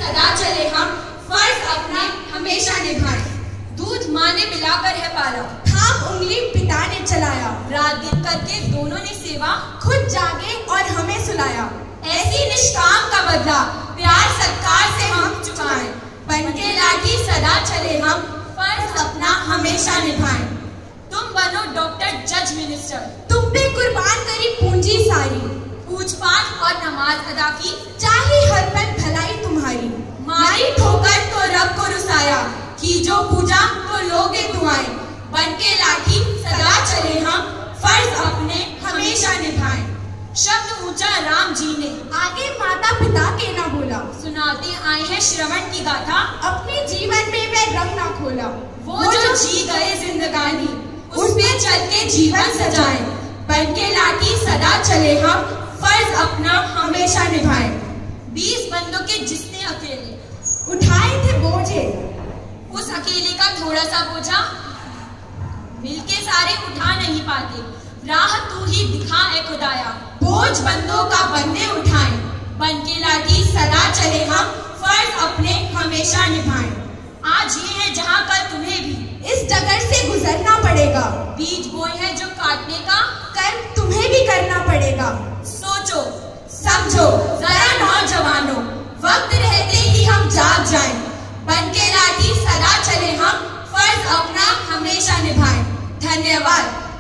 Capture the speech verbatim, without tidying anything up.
सदा चले हम, फर्ज अपना हमेशा निभाएं। दूध माँ ने पिलाकर है पाला, थाम उंगली पिता ने चलाया, रात दिन करके दोनों ने सेवा, खुद जागे और हमें सुलाया। ऐसी निष्काम का बदला प्यार सत्कार से हम चुकाएं। बनके लाठी सदा चले हम, फर्ज अपना हमेशा निभाएं। तुम बनो डॉक्टर जज मिनिस्टर, तुम पे कुर्बान करी पूंजी सारी, पूछ पाछ और नमाज अदा की, चाहे हर पल भलाई तुम्हारी। मारी ठोकर तो रब को रुसाया, की जो पूजा तो लोगे दुआएं। बनके लाठी सदा चले हम, फर्ज अपने हमेशा निभाएं। शब्द ऊंचा राम जी ने, आगे माता पिता के ना बोला, सुनाते आए हैं श्रवण की गाथा, अपने जीवन में वह रंग ना खोला। वो जो जी गए जिंदगानी, उस पे चल के जीवन सजाएं। बनके लाठी सदा चले हम, फर्ज अपना हमेशा निभाएं। बीस बंदों के जिसने अकेले उठाए थे बोझे, उस अकेले का थोड़ा सा बोझा मिलके सारे उठा नहीं पाते। राह तू ही दिखा ए खुदाया, बोझ बंदों का बंदे उठाएं। बनके लाठी सदा चले हम, फर्ज अपने हमेशा निभाएं। आज ये है जहाँ कल तुम्हें भी इस डगर से गुजरना पड़ेगा। बीज बोए है जो काटने का, कर्म तुम्हें भी करना पड़ेगा। सोचो समझो जरा नौजवानों, वक्त रहते ही हम जाग जाएं। बनके लाठी सदा चले हम, फर्ज अपना हमेशा निभाएं। धन्यवाद।